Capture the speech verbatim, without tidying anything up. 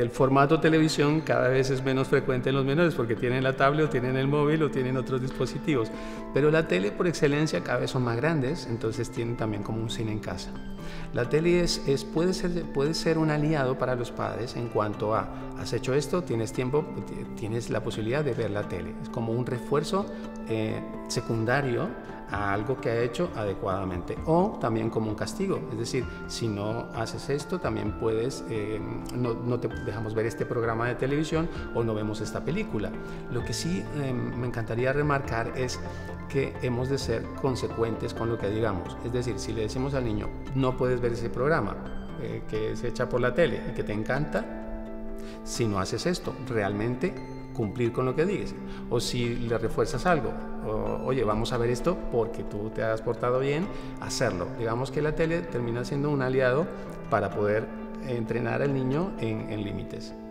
el formato televisión cada vez es menos frecuente en los menores porque tienen la tablet o tienen el móvil o tienen otros dispositivos. Pero la tele por excelencia cada vez son más grandes, entonces tienen también como un cine en casa. La tele es, es, puede, ser, puede ser un aliado para los padres en cuanto a, has hecho esto, tienes tiempo, tienes la posibilidad de ver la tele. Es como un refuerzo eh, secundario a algo que ha hecho adecuadamente, o también como un castigo, es decir, si no haces esto también puedes, eh, no, no te dejamos ver este programa de televisión o no vemos esta película. Lo que sí eh, me encantaría remarcar es que hemos de ser consecuentes con lo que digamos, es decir, si le decimos al niño no puedes ver ese programa eh, que se echa por la tele y que te encanta, si no haces esto, realmente cumplir con lo que dices, o si le refuerzas algo, o, oye, vamos a ver esto porque tú te has portado bien, hacerlo. Digamos que la tele termina siendo un aliado para poder entrenar al niño en, en límites.